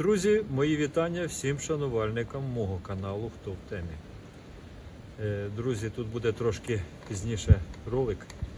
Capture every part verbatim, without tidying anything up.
Друзі, мої вітання всім шанувальникам мого каналу «Хто в темі». Друзі, тут буде трошки пізніше ролик,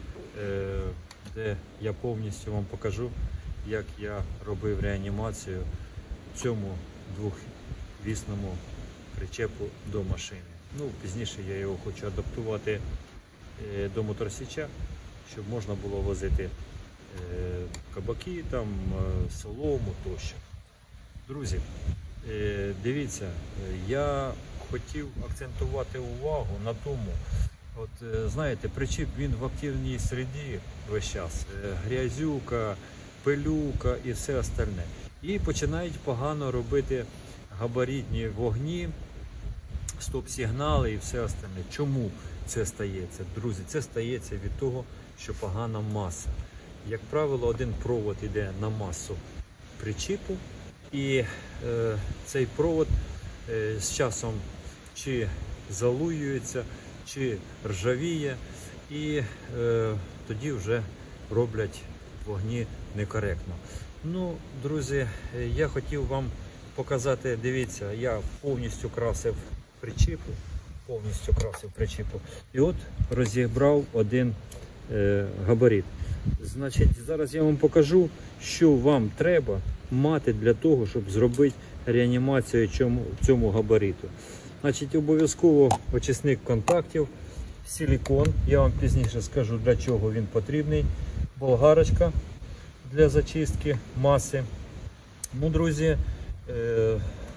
де я повністю вам покажу, як я робив реанімацію цьому двохвісному причепу до машини. Ну, пізніше я його хочу адаптувати до моторсіча, щоб можна було возити кабаки, там, солому тощо. Друзі, дивіться, я хотів акцентувати увагу на тому, от знаєте, причіп він в активній середі весь час, грязюка, пилюка і все остальне. І починають погано робити габаритні вогні, стоп-сигнали і все остальне. Чому це стається? Друзі, це стається від того, що погана маса. Як правило, один провод йде на масу причіпу, і е, цей провод е, з часом чи залуюється, чи ржавіє, і е, тоді вже роблять вогні некоректно. Ну, друзі, я хотів вам показати, дивіться, я повністю красив причіпу, повністю красив причіпу, і от розібрав один е, габарит. Значить, зараз я вам покажу, що вам треба мати для того, щоб зробити реанімацію цьому, цьому габариту. Значить, обов'язково очисник контактів, силікон, я вам пізніше скажу, для чого він потрібний, болгарочка для зачистки маси. Ну, друзі, е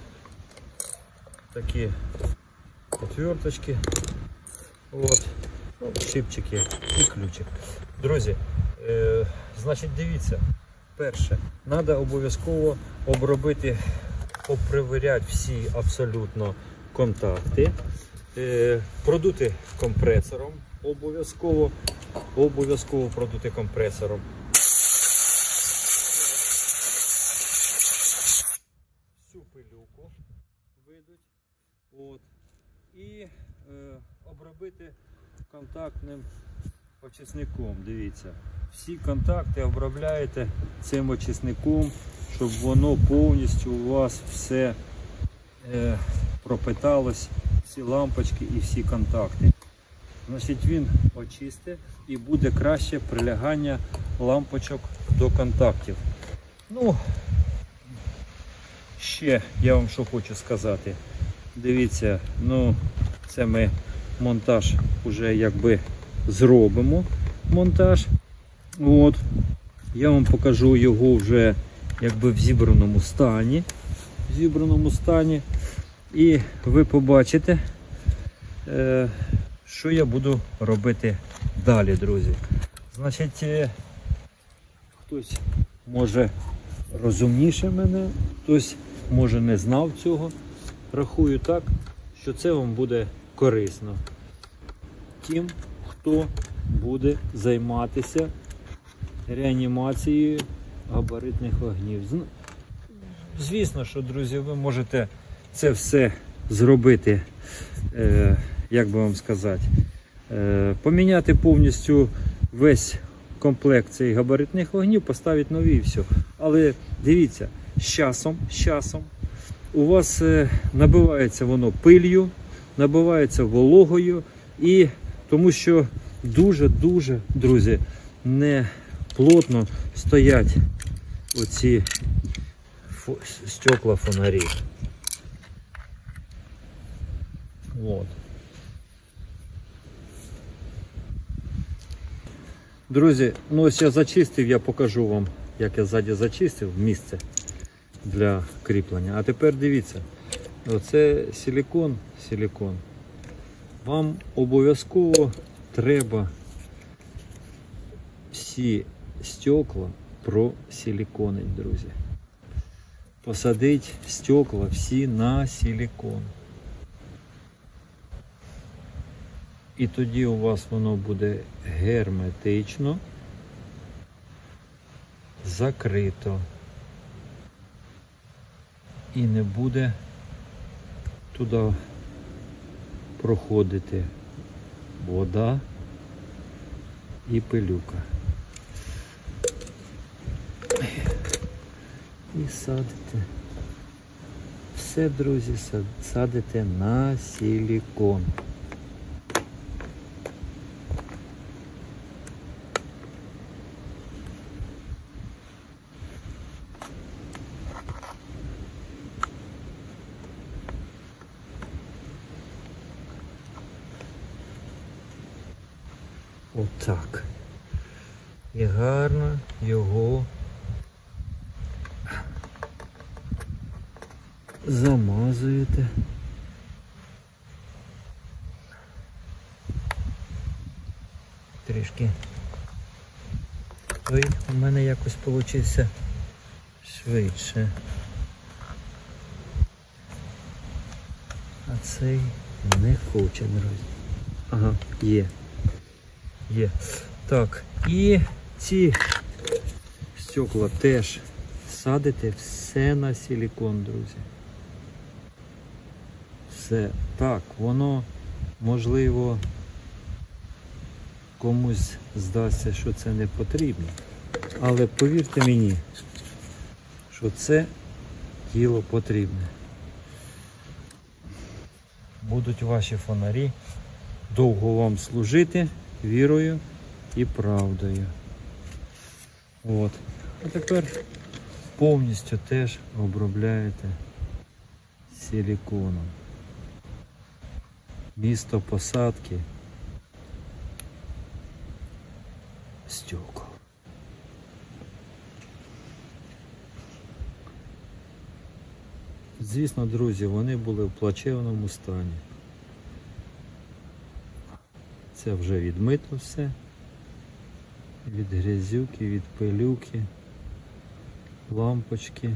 такі отверточки, от, шипчики і ключик. Друзі, е значить, дивіться, перше, треба обов'язково обробити, попривіряти всі абсолютно контакти, е, продути компресором, обов'язково, обов'язково продути компресором. Всю пилюку видуть, от, і е, обробити контактним очисником. Дивіться, всі контакти обробляєте цим очисником, щоб воно повністю у вас все е, пропиталось, всі лампочки і всі контакти. Значить, він очистить і буде краще прилягання лампочок до контактів. Ну, ще я вам що хочу сказати. Дивіться, ну, це ми монтаж вже якби зробимо. Монтаж. От. Я вам покажу його вже якби в зібраному стані. В зібраному стані. І ви побачите, е, що я буду робити далі, друзі. Значить, е, хтось може розумніше мене, хтось може не знав цього. Рахую так, що це вам буде корисно тим, хто буде займатися реанімацією габаритних вогнів. Звісно, що, друзі, ви можете це все зробити, е, як би вам сказати, е, поміняти повністю весь комплект цих габаритних вогнів, поставити нові і все. Але дивіться, з часом, з часом у вас е, набивається воно пилью, набивається вологою, і тому що дуже-дуже, друзі, не плотно стоять оці стекла фонарів. От. Друзі, ну ось я зачистив, я покажу вам, як я ззаді зачистив місце для кріплення. А тепер дивіться, оце силікон, силікон. Вам обов'язково треба всі стекла просиліконити, друзі. Посадити стекла всі на силікон. І тоді у вас воно буде герметично закрито. І не буде туди проходити вода і пилюка. І садите все, друзі, садите на силікон. Отак. І гарно його замазуєте. Трішки. Ой, у мене якось получився швидше. А цей не хоче, друзі. Ага, є. Є. Так, і ці стекла теж садите все на силікон, друзі. Все. Так, воно, можливо, комусь здасться, що це не потрібно. Але повірте мені, що це діло потрібне. Будуть ваші фонарі довго вам служити вірою і правдою. От. А тепер повністю теж обробляєте силіконом. Місто посадки стекол. Звісно, друзі, вони були в плачевному стані. Це вже відмито все. Від грязюки, від пилюки, лампочки.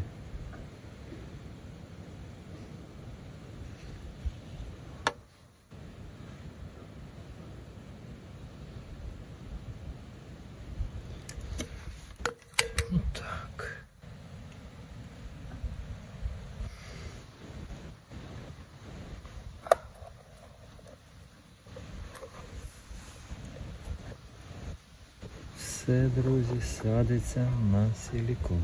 Так. Все, друзі, садиться на силікон.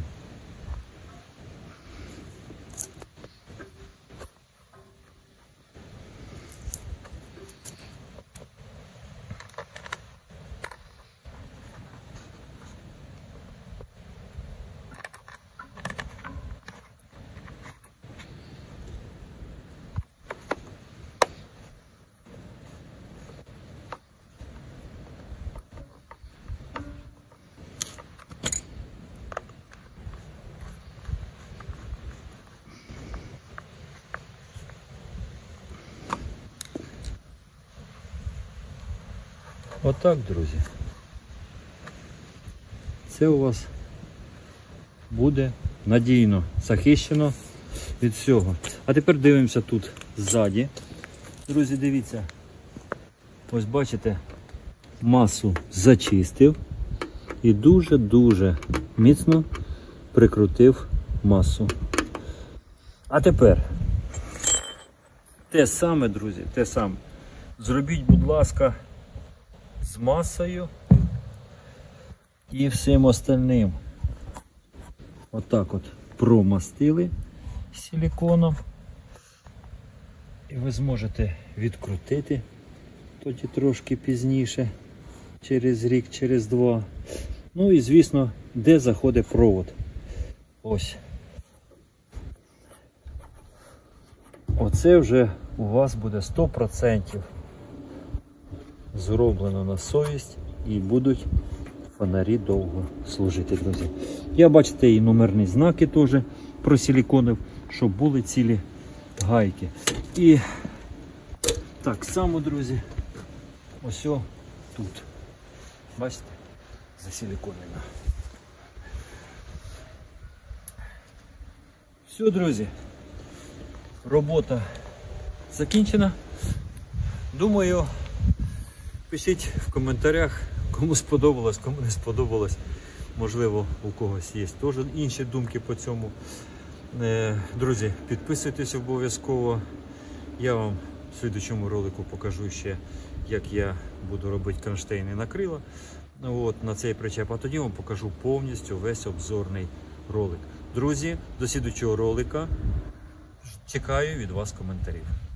Отак, друзі. Це у вас буде надійно захищено від всього. А тепер дивимося тут ззаді. Друзі, дивіться. Ось бачите, масу зачистив і дуже-дуже міцно прикрутив масу. А тепер те саме, друзі, те саме. Зробіть, будь ласка, з масою і всім остальним. Отак от промастили силіконом. І ви зможете відкрутити тоді трошки пізніше, через рік, через два. Ну і звісно, де заходить провод. Ось. Оце вже у вас буде сто відсотків зроблено на совість і будуть фонарі довго служити, друзі. Я, бачите, і номерні знаки теж просиліконив, щоб були цілі гайки. І так само, друзі, ось о, тут. Бачите, засиліконено. Все, друзі, робота закінчена. Думаю, пишіть в коментарях, кому сподобалось, кому не сподобалось. Можливо, у когось є теж інші думки по цьому. Друзі, підписуйтесь обов'язково. Я вам в слідчому ролику покажу ще, як я буду робити кронштейни на крила. От, на цей причеп. А тоді вам покажу повністю весь обзорний ролик. Друзі, до слідчого ролика. Чекаю від вас коментарів.